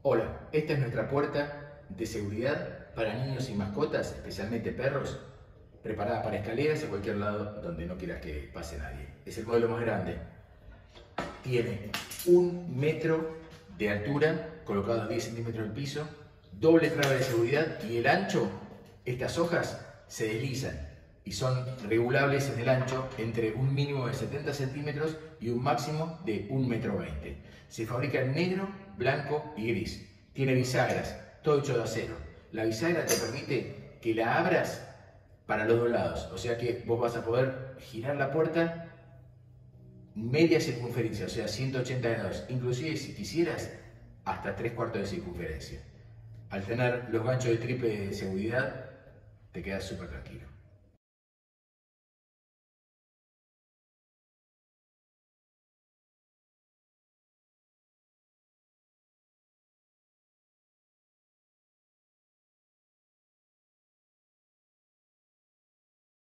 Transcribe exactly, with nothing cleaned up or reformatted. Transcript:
Hola, esta es nuestra puerta de seguridad para niños y mascotas, especialmente perros, preparada para escaleras a cualquier lado donde no quieras que pase nadie. Es el modelo más grande. Tiene un metro de altura, colocado a diez centímetros del piso, doble traba de seguridad y el ancho, estas hojas se deslizan y son regulables en el ancho entre un mínimo de setenta centímetros y un máximo de un metro veinte. Se fabrica en negro, blanco y gris. Tiene bisagras, todo hecho de acero. La bisagra te permite que la abras para los dos lados, o sea que vos vas a poder girar la puerta media circunferencia, o sea ciento ochenta grados, inclusive si quisieras hasta tres cuartos de circunferencia. Al tener los ganchos de triple de seguridad te quedas súper tranquilo.